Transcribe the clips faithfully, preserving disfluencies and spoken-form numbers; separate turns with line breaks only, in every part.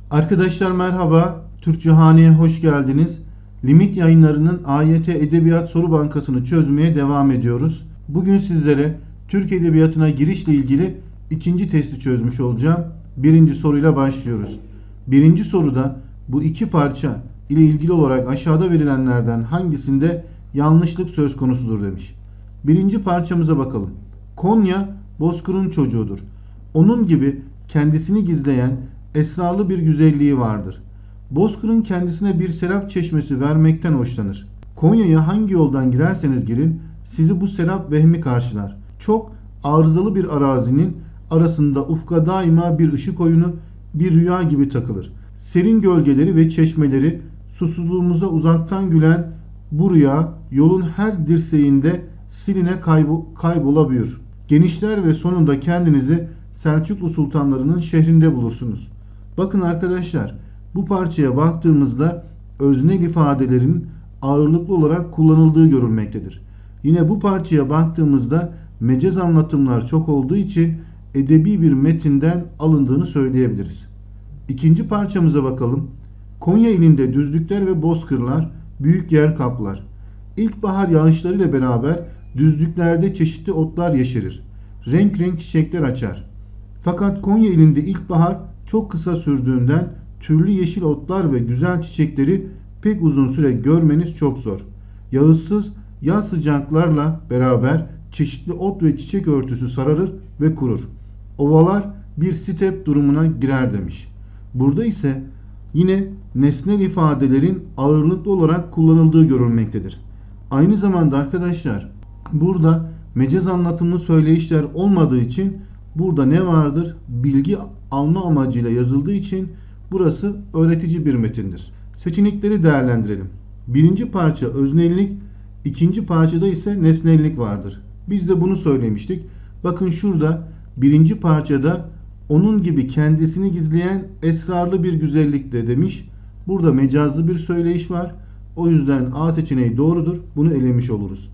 Arkadaşlar merhaba, Türkçe Hane'ye hoş geldiniz. Limit Yayınları'nın A Y T Edebiyat Soru Bankası'nı çözmeye devam ediyoruz. Bugün sizlere Türk Edebiyatı'na girişle ilgili ikinci testi çözmüş olacağım. Birinci soruyla başlıyoruz. Birinci soruda bu iki parça ile ilgili olarak aşağıda verilenlerden hangisinde yanlışlık söz konusudur demiş. Birinci parçamıza bakalım. Konya Bozkır'ın çocuğudur. Onun gibi kendisini gizleyen esrarlı bir güzelliği vardır. Bozkır'ın kendisine bir serap çeşmesi vermekten hoşlanır. Konya'ya hangi yoldan girerseniz girin sizi bu serap vehmi karşılar. Çok arızalı bir arazinin arasında ufka daima bir ışık oyunu, bir rüya gibi takılır. Serin gölgeleri ve çeşmeleri susuzluğumuza uzaktan gülen bu rüya yolun her dirseğinde siline kaybol kaybolabiliyor. Genişler ve sonunda kendinizi Selçuklu sultanlarının şehrinde bulursunuz. Bakın arkadaşlar, bu parçaya baktığımızda öznel ifadelerin ağırlıklı olarak kullanıldığı görülmektedir. Yine bu parçaya baktığımızda mecaz anlatımlar çok olduğu için edebi bir metinden alındığını söyleyebiliriz. İkinci parçamıza bakalım. Konya ilinde düzlükler ve bozkırlar büyük yer kaplar. İlkbahar yağışlarıyla beraber düzlüklerde çeşitli otlar yeşerir. Renk renk çiçekler açar. Fakat Konya ilinde ilkbahar çok kısa sürdüğünden türlü yeşil otlar ve güzel çiçekleri pek uzun süre görmeniz çok zor. Yağışsız yaz sıcaklarla beraber çeşitli ot ve çiçek örtüsü sararır ve kurur. Ovalar bir step durumuna girer demiş. Burada ise yine nesnel ifadelerin ağırlıklı olarak kullanıldığı görülmektedir. Aynı zamanda arkadaşlar burada mecaz anlatımlı söyleyişler olmadığı için burada ne vardır? Bilgi alma amacıyla yazıldığı için burası öğretici bir metindir. Seçenekleri değerlendirelim. Birinci parça öznellik, ikinci parçada ise nesnellik vardır. Biz de bunu söylemiştik. Bakın şurada birinci parçada onun gibi kendisini gizleyen esrarlı bir güzellik de demiş. Burada mecazlı bir söyleyiş var. O yüzden A seçeneği doğrudur. Bunu elemiş oluruz.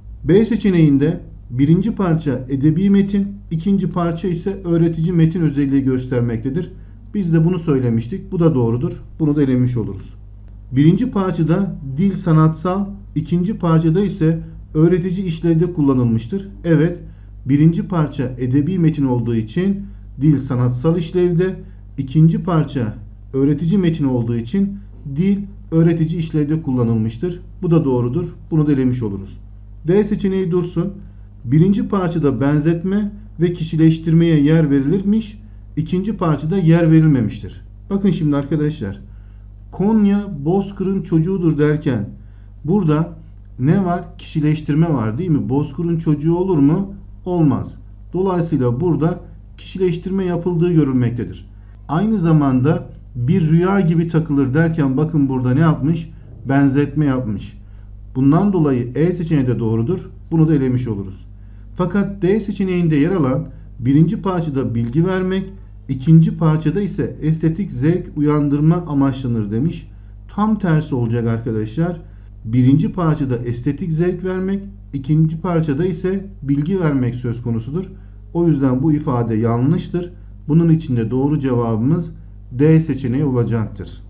B seçeneğinde birinci parça edebi metin, ikinci parça ise öğretici metin özelliği göstermektedir. Biz de bunu söylemiştik. Bu da doğrudur. Bunu da elemiş oluruz. Birinci parçada dil sanatsal, ikinci parçada ise öğretici işlevde kullanılmıştır. Evet, birinci parça edebi metin olduğu için dil sanatsal işlevde, ikinci parça öğretici metin olduğu için dil öğretici işlevde kullanılmıştır. Bu da doğrudur. Bunu da elemiş oluruz. D seçeneği dursun. Birinci parçada benzetme ve kişileştirmeye yer verilirmiş. İkinci parçada yer verilmemiştir. Bakın şimdi arkadaşlar. Konya Bozkır'ın çocuğudur derken burada ne var? Kişileştirme var değil mi? Bozkır'ın çocuğu olur mu? Olmaz. Dolayısıyla burada kişileştirme yapıldığı görülmektedir. Aynı zamanda bir rüya gibi takılır derken bakın burada ne yapmış? Benzetme yapmış. Bundan dolayı E seçeneği de doğrudur. Bunu da elemiş oluruz. Fakat D seçeneğinde yer alan birinci parçada bilgi vermek, ikinci parçada ise estetik zevk uyandırma amaçlanır demiş. Tam tersi olacak arkadaşlar. Birinci parçada estetik zevk vermek, ikinci parçada ise bilgi vermek söz konusudur. O yüzden bu ifade yanlıştır. Bunun için de doğru cevabımız D seçeneği olacaktır.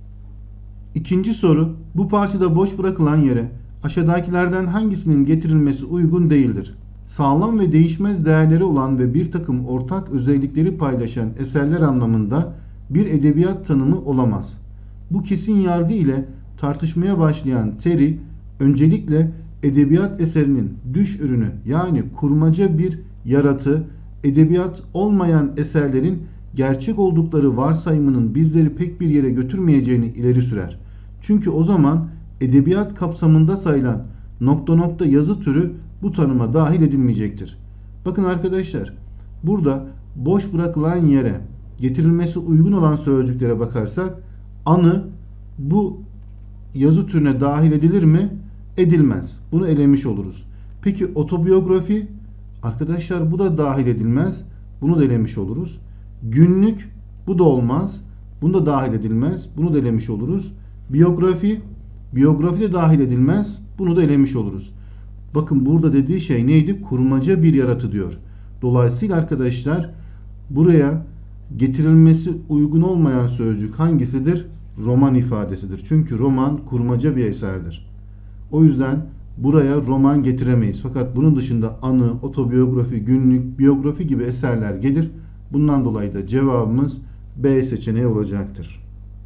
İkinci soru, bu parçada boş bırakılan yere aşağıdakilerden hangisinin getirilmesi uygun değildir? Sağlam ve değişmez değerleri olan ve bir takım ortak özellikleri paylaşan eserler anlamında bir edebiyat tanımı olamaz. Bu kesin yargı ile tartışmaya başlayan Terry, öncelikle edebiyat eserinin düş ürünü yani kurmaca bir yaratı, edebiyat olmayan eserlerin gerçek oldukları varsayımının bizleri pek bir yere götürmeyeceğini ileri sürer. Çünkü o zaman edebiyat kapsamında sayılan nokta nokta yazı türü bu tanıma dahil edilmeyecektir. Bakın arkadaşlar, burada boş bırakılan yere getirilmesi uygun olan sözcüklere bakarsak anı bu yazı türüne dahil edilir mi? Edilmez. Bunu elemiş oluruz. Peki otobiyografi? Arkadaşlar bu da dahil edilmez. Bunu da elemiş oluruz. Günlük bu da olmaz. Bunu da dahil edilmez. Bunu da elemiş oluruz. Biyografi, biyografi de dahil edilmez. Bunu da elemiş oluruz. Bakın burada dediği şey neydi? Kurmaca bir yaratı diyor. Dolayısıyla arkadaşlar buraya getirilmesi uygun olmayan sözcük hangisidir? Roman ifadesidir. Çünkü roman kurmaca bir eserdir. O yüzden buraya roman getiremeyiz. Fakat bunun dışında anı, otobiyografi, günlük, biyografi gibi eserler gelir. Bundan dolayı da cevabımız B seçeneği olacaktır.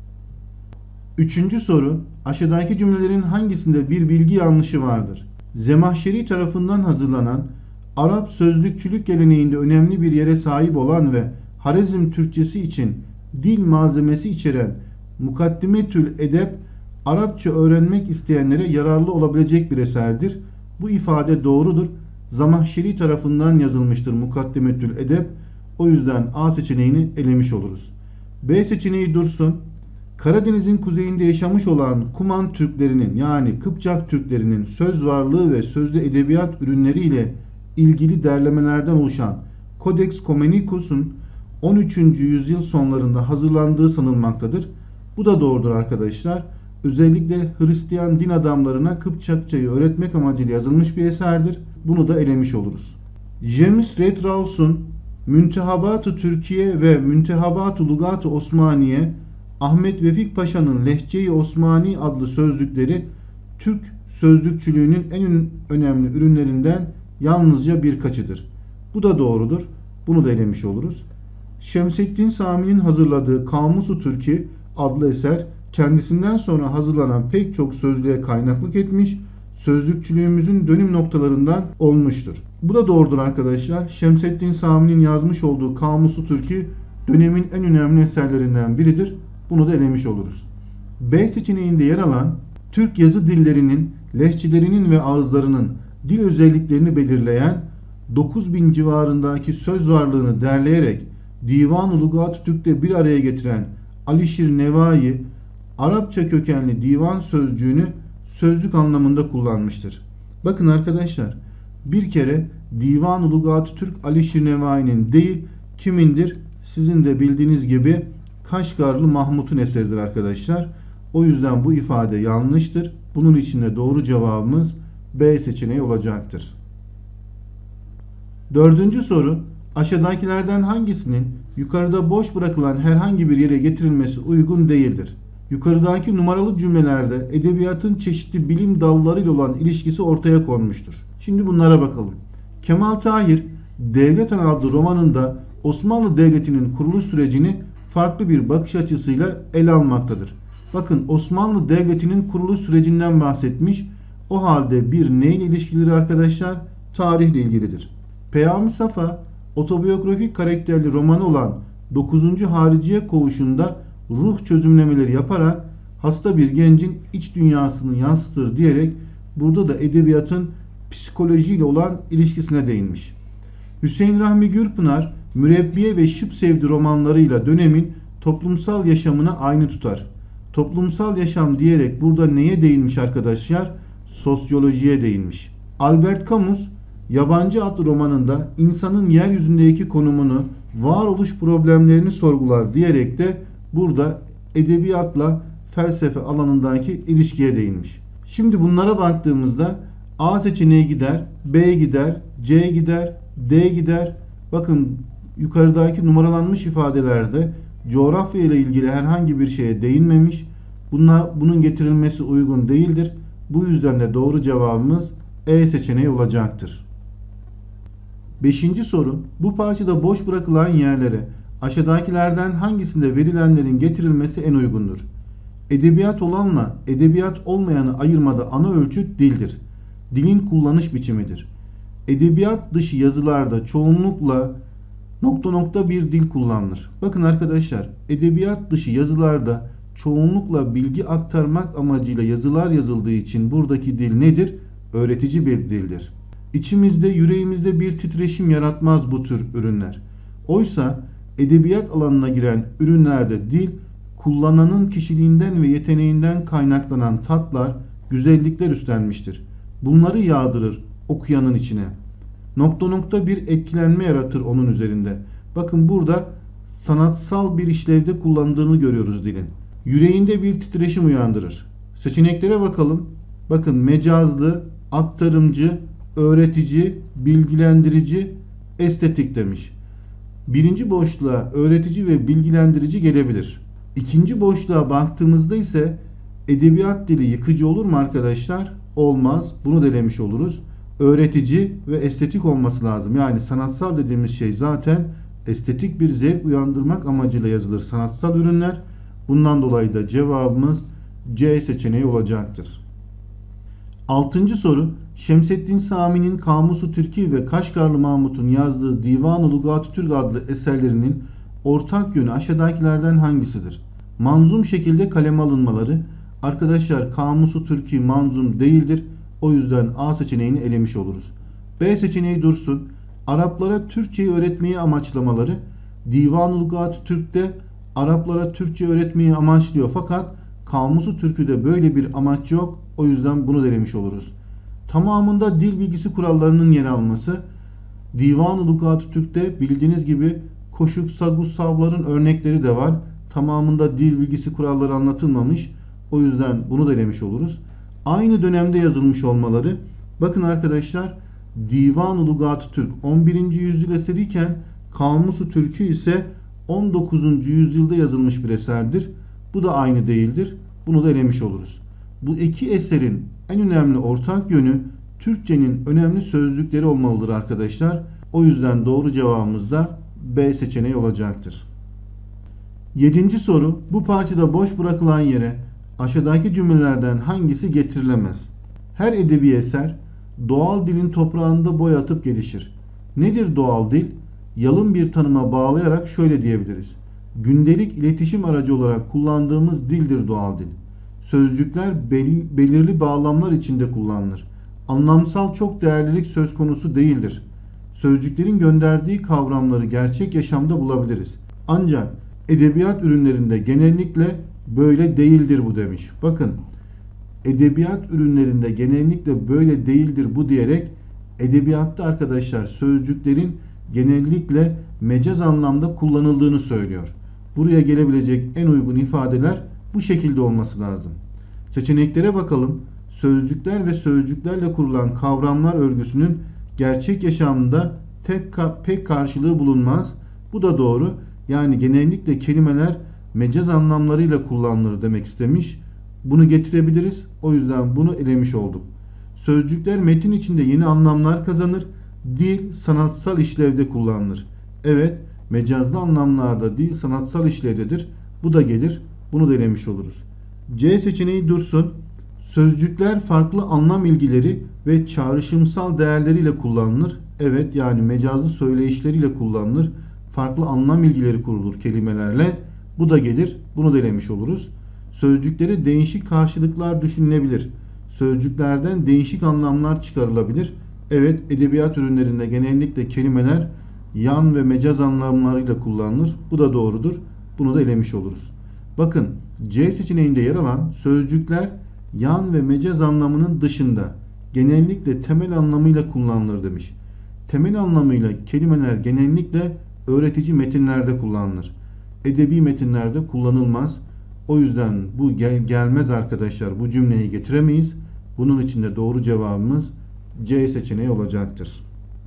Üçüncü soru. Aşağıdaki cümlelerin hangisinde bir bilgi yanlışı vardır? Zemahşeri tarafından hazırlanan, Arap sözlükçülük geleneğinde önemli bir yere sahip olan ve Harezm Türkçesi için dil malzemesi içeren Mukaddimetül Edeb, Arapça öğrenmek isteyenlere yararlı olabilecek bir eserdir. Bu ifade doğrudur. Zamahşeri tarafından yazılmıştır Mukaddimetül Edeb. O yüzden A seçeneğini elemiş oluruz. B seçeneği dursun. Karadeniz'in kuzeyinde yaşamış olan Kuman Türklerinin yani Kıpçak Türklerinin söz varlığı ve sözlü edebiyat ürünleriyle ilgili derlemelerden oluşan Codex Comenius'un on üçüncü yüzyıl sonlarında hazırlandığı sanılmaktadır. Bu da doğrudur arkadaşlar. Özellikle Hristiyan din adamlarına Kıpçakçayı öğretmek amacıyla yazılmış bir eserdir. Bunu da elemiş oluruz. James Redraws'un Müntehabat-ı Türkiye ve Müntehabat-ı Lugat-ı Osmaniye, Ahmet Vefik Paşa'nın Lehçe-i Osmani adlı sözlükleri Türk sözlükçülüğünün en önemli ürünlerinden yalnızca birkaçıdır. Bu da doğrudur. Bunu da elemiş oluruz. Şemseddin Sami'nin hazırladığı Kamus-u Türki adlı eser kendisinden sonra hazırlanan pek çok sözlüğe kaynaklık etmiş, sözlükçülüğümüzün dönüm noktalarından olmuştur. Bu da doğrudur arkadaşlar. Şemseddin Sami'nin yazmış olduğu Kamus-u Türki dönemin en önemli eserlerinden biridir. Bunu da elemiş oluruz. B seçeneğinde yer alan Türk yazı dillerinin, lehçelerinin ve ağızlarının dil özelliklerini belirleyen dokuz bin civarındaki söz varlığını derleyerek Divan-ı Lugat-ı Türk'te bir araya getiren Alişir Nevai, Arapça kökenli divan sözcüğünü sözlük anlamında kullanmıştır. Bakın arkadaşlar, bir kere Divan-ı Lugat-ı Türk Alişir Nevai'nin değil, kimindir? Sizin de bildiğiniz gibi Kaşgarlı Mahmut'un eseridir arkadaşlar. O yüzden bu ifade yanlıştır. Bunun için de doğru cevabımız B seçeneği olacaktır. Dördüncü soru. Aşağıdakilerden hangisinin yukarıda boş bırakılan herhangi bir yere getirilmesi uygun değildir? Yukarıdaki numaralı cümlelerde edebiyatın çeşitli bilim dallarıyla olan ilişkisi ortaya konmuştur. Şimdi bunlara bakalım. Kemal Tahir, Devlet Ana adlı romanında Osmanlı Devleti'nin kuruluş sürecini farklı bir bakış açısıyla ele almaktadır. Bakın, Osmanlı Devleti'nin kuruluş sürecinden bahsetmiş. O halde bir neyle ilişkilidir arkadaşlar? Tarihle ilgilidir. Peyami Safa, otobiyografik karakterli romanı olan dokuzuncu Hariciye Koğuşu'nda ruh çözümlemeleri yaparak hasta bir gencin iç dünyasını yansıtır diyerek burada da edebiyatın psikolojiyle olan ilişkisine değinmiş. Hüseyin Rahmi Gürpınar, Mürebbiye ve Şıp Sevdi romanlarıyla dönemin toplumsal yaşamını aynı tutar. Toplumsal yaşam diyerek burada neye değinmiş arkadaşlar? Sosyolojiye değinmiş. Albert Camus, Yabancı adlı romanında insanın yeryüzündeki konumunu, varoluş problemlerini sorgular diyerek de burada edebiyatla felsefe alanındaki ilişkiye değinmiş. Şimdi bunlara baktığımızda A seçeneği gider, B gider, C gider, D gider. Bakın, yukarıdaki numaralanmış ifadelerde coğrafya ile ilgili herhangi bir şeye değinmemiş. Bunlar, bunun getirilmesi uygun değildir. Bu yüzden de doğru cevabımız E seçeneği olacaktır. Beşinci soru. Bu parçada boş bırakılan yerlere aşağıdakilerden hangisinde verilenlerin getirilmesi en uygundur? Edebiyat olanla edebiyat olmayanı ayırmada ana ölçüt dildir. Dilin kullanış biçimidir. Edebiyat dışı yazılarda çoğunlukla nokta nokta bir dil kullanılır. Bakın arkadaşlar, edebiyat dışı yazılarda çoğunlukla bilgi aktarmak amacıyla yazılar yazıldığı için buradaki dil nedir? Öğretici bir dildir. İçimizde, yüreğimizde bir titreşim yaratmaz bu tür ürünler. Oysa edebiyat alanına giren ürünlerde dil, kullananın kişiliğinden ve yeteneğinden kaynaklanan tatlar, güzellikler üstlenmiştir. Bunları yağdırır okuyanın içine. Nokta nokta bir etkilenme yaratır onun üzerinde. Bakın, burada sanatsal bir işlevde kullandığını görüyoruz dilin. Yüreğinde bir titreşim uyandırır. Seçeneklere bakalım. Bakın, mecazlı, aktarımcı, öğretici, bilgilendirici, estetik demiş. Birinci boşluğa öğretici ve bilgilendirici gelebilir. İkinci boşluğa baktığımızda ise edebiyat dili yıkıcı olur mu arkadaşlar? Olmaz. Bunu denemiş oluruz. Öğretici ve estetik olması lazım. Yani sanatsal dediğimiz şey zaten estetik bir zevk uyandırmak amacıyla yazılır sanatsal ürünler. Bundan dolayı da cevabımız C seçeneği olacaktır. Altıncı soru. Şemseddin Sami'nin Kamusu Türki ve Kaşgarlı Mahmut'un yazdığı Divan-ı Lugat-ı Türk adlı eserlerinin ortak yönü aşağıdakilerden hangisidir? Manzum şekilde kaleme alınmaları. Arkadaşlar Kamusu Türki manzum değildir. O yüzden A seçeneğini elemiş oluruz. B seçeneği dursun. Araplara Türkçeyi öğretmeyi amaçlamaları. Divan-ı Lugat-ı Türk'te Araplara Türkçe öğretmeyi amaçlıyor fakat Kamusu Türkü'de böyle bir amaç yok. O yüzden bunu denemiş oluruz. Tamamında dil bilgisi kurallarının yer alması. Divan-ı Lugat-ı Türk'te bildiğiniz gibi koşuk, sagus, savların örnekleri de var. Tamamında dil bilgisi kuralları anlatılmamış. O yüzden bunu denemiş oluruz. Aynı dönemde yazılmış olmaları. Bakın arkadaşlar Divan-ı Lugat-ı Türk on birinci yüzyıl eseriyken Kamusu Türkü ise on dokuzuncu yüzyılda yazılmış bir eserdir. Bu da aynı değildir. Bunu da elemiş oluruz. Bu iki eserin en önemli ortak yönü Türkçenin önemli sözcükleri olmalıdır arkadaşlar. O yüzden doğru cevabımız da B seçeneği olacaktır. Yedinci soru. Bu parçada boş bırakılan yere aşağıdaki cümlelerden hangisi getirilemez? Her edebi eser doğal dilin toprağında boy atıp gelişir. Nedir doğal dil? Yalın bir tanıma bağlayarak şöyle diyebiliriz. Gündelik iletişim aracı olarak kullandığımız dildir doğal dil. Sözcükler bel- belirli bağlamlar içinde kullanılır. Anlamsal çok değerlilik söz konusu değildir. Sözcüklerin gönderdiği kavramları gerçek yaşamda bulabiliriz. Ancak edebiyat ürünlerinde genellikle böyle değildir bu demiş. Bakın, edebiyat ürünlerinde genellikle böyle değildir bu diyerek edebiyatta arkadaşlar sözcüklerin genellikle mecaz anlamda kullanıldığını söylüyor. Buraya gelebilecek en uygun ifadeler bu şekilde olması lazım. Seçeneklere bakalım. Sözcükler ve sözcüklerle kurulan kavramlar örgüsünün gerçek yaşamda tek ka pek karşılığı bulunmaz. Bu da doğru. Yani genellikle kelimeler mecaz anlamlarıyla kullanılır demek istemiş. Bunu getirebiliriz. O yüzden bunu elemiş olduk. Sözcükler metin içinde yeni anlamlar kazanır. Dil sanatsal işlevde kullanılır. Evet, mecazlı anlamlarda dil sanatsal işlevdedir. Bu da gelir. Bunu da elemiş oluruz. C seçeneği dursun. Sözcükler farklı anlam ilgileri ve çağrışımsal değerleriyle kullanılır. Evet, yani mecazlı söyleyişleriyle kullanılır. Farklı anlam ilgileri kurulur kelimelerle. Bu da gelir. Bunu da elemiş oluruz. Sözcükleri değişik karşılıklar düşünülebilir. Sözcüklerden değişik anlamlar çıkarılabilir. Evet, edebiyat ürünlerinde genellikle kelimeler yan ve mecaz anlamlarıyla kullanılır. Bu da doğrudur. Bunu da elemiş oluruz. Bakın, C seçeneğinde yer alan sözcükler yan ve mecaz anlamının dışında genellikle temel anlamıyla kullanılır demiş. Temel anlamıyla kelimeler genellikle öğretici metinlerde kullanılır. Edebi metinlerde kullanılmaz. O yüzden bu gel gelmez arkadaşlar. Bu cümleyi getiremeyiz. Bunun için de doğru cevabımız C seçeneği olacaktır.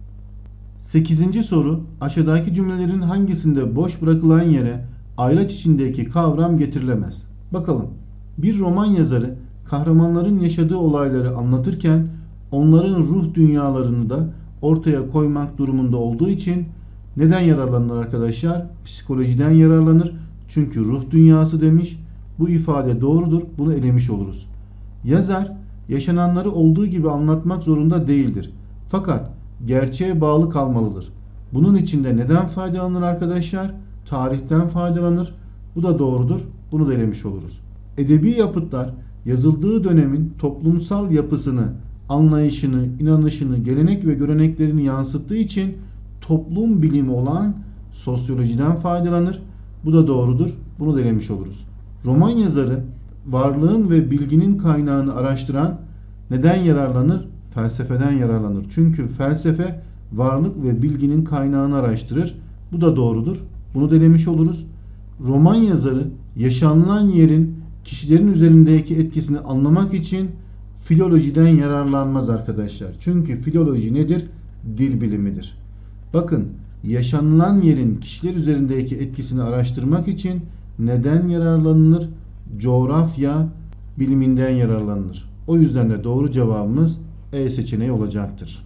sekizinci soru. Aşağıdaki cümlelerin hangisinde boş bırakılan yere ayraç içindeki kavram getirilemez? Bakalım. Bir roman yazarı kahramanların yaşadığı olayları anlatırken onların ruh dünyalarını da ortaya koymak durumunda olduğu için neden yararlanır arkadaşlar? Psikolojiden yararlanır. Çünkü ruh dünyası demiş. Bu ifade doğrudur. Bunu elemiş oluruz. Yazar yaşananları olduğu gibi anlatmak zorunda değildir. Fakat gerçeğe bağlı kalmalıdır. Bunun için de neden faydalanır arkadaşlar? Tarihten faydalanır. Bu da doğrudur. Bunu da elemiş oluruz. Edebi yapıtlar yazıldığı dönemin toplumsal yapısını, anlayışını, inanışını, gelenek ve göreneklerini yansıttığı için toplum bilimi olan sosyolojiden faydalanır. Bu da doğrudur. Bunu da elemiş oluruz. Roman yazarı varlığın ve bilginin kaynağını araştıran neden yararlanır? Felsefeden yararlanır. Çünkü felsefe varlık ve bilginin kaynağını araştırır. Bu da doğrudur. Bunu da elemiş oluruz. Roman yazarı yaşanılan yerin kişilerin üzerindeki etkisini anlamak için filolojiden yararlanmaz arkadaşlar. Çünkü filoloji nedir? Dil bilimidir. Bakın, Yaşanılan yerin kişiler üzerindeki etkisini araştırmak için neden yararlanılır? Coğrafya biliminden yararlanılır. O yüzden de doğru cevabımız E seçeneği olacaktır.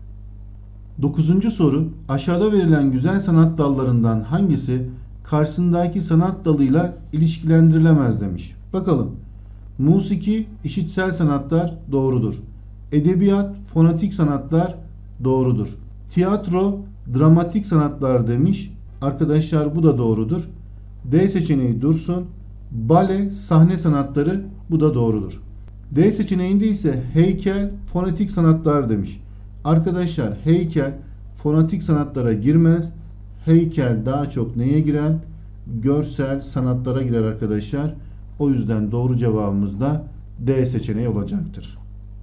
Dokuzuncu soru. Aşağıda verilen güzel sanat dallarından hangisi karşısındaki sanat dalıyla ilişkilendirilemez demiş. Bakalım. Musiki, işitsel sanatlar doğrudur. Edebiyat, fonetik sanatlar doğrudur. Tiyatro, dramatik sanatlar demiş. Arkadaşlar bu da doğrudur. D seçeneği dursun. Bale, sahne sanatları bu da doğrudur. D seçeneğinde ise heykel, fonetik sanatlar demiş. Arkadaşlar heykel fonetik sanatlara girmez. Heykel daha çok neye girer? Görsel sanatlara girer arkadaşlar. O yüzden doğru cevabımız da D seçeneği olacaktır.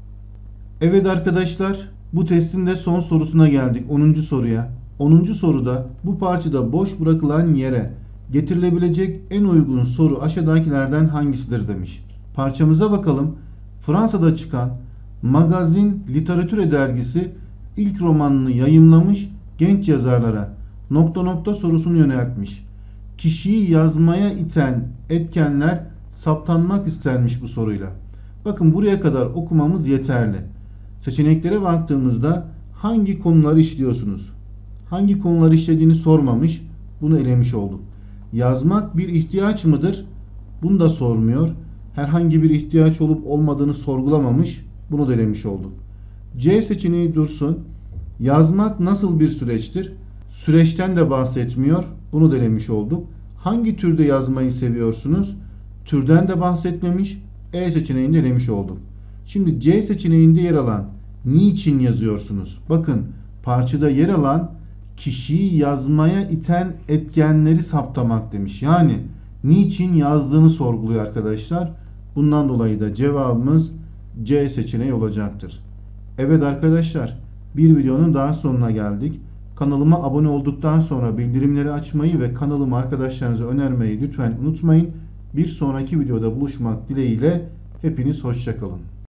Evet arkadaşlar, bu testin de son sorusuna geldik. onuncu soruya. onuncu soruda bu parçada boş bırakılan yere getirilebilecek en uygun soru aşağıdakilerden hangisidir demiş. Parçamıza bakalım. Fransa'da çıkan Magazin Literatüre dergisi ilk romanını yayımlamış, genç yazarlara nokta nokta sorusunu yöneltmiş. Kişiyi yazmaya iten etkenler saptanmak istenmiş bu soruyla. Bakın buraya kadar okumamız yeterli. Seçeneklere baktığımızda hangi konuları işliyorsunuz? Hangi konuları işlediğini sormamış. Bunu elemiş olduk. Yazmak bir ihtiyaç mıdır? Bunu da sormuyor. Herhangi bir ihtiyaç olup olmadığını sorgulamamış. Bunu da elemiş olduk. C seçeneği dursun. Yazmak nasıl bir süreçtir? Süreçten de bahsetmiyor. Bunu da elemiş olduk. Hangi türde yazmayı seviyorsunuz? Türden de bahsetmemiş. E seçeneğini elemiş olduk. Şimdi C seçeneğinde yer alan niçin yazıyorsunuz? Bakın parçada yer alan kişiyi yazmaya iten etkenleri saptamak demiş. Yani niçin yazdığını sorguluyor arkadaşlar. Bundan dolayı da cevabımız C seçeneği olacaktır. Evet arkadaşlar, bir videonun daha sonuna geldik. Kanalıma abone olduktan sonra bildirimleri açmayı ve kanalımı arkadaşlarınıza önermeyi lütfen unutmayın. Bir sonraki videoda buluşmak dileğiyle hepiniz hoşça kalın.